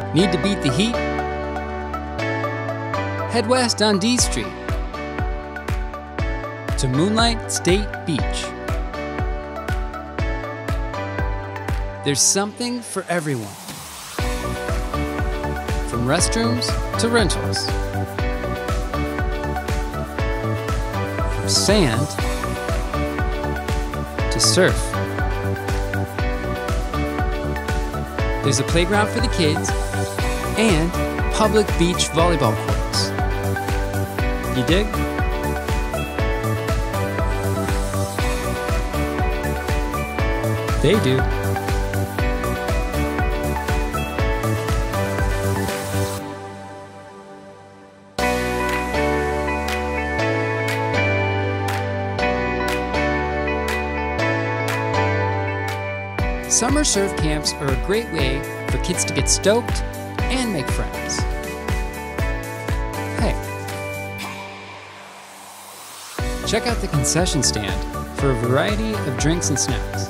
Need to beat the heat? Head west on D Street to Moonlight State Beach. There's something for everyone. From restrooms to rentals. From sand to surf. There's a playground for the kids and public beach volleyball courts. You dig? They do. Summer surf camps are a great way for kids to get stoked and make friends. Hey, check out the concession stand for a variety of drinks and snacks.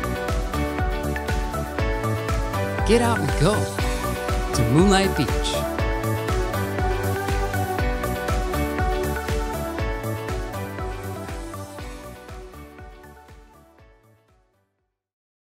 Get out and go to Moonlight Beach.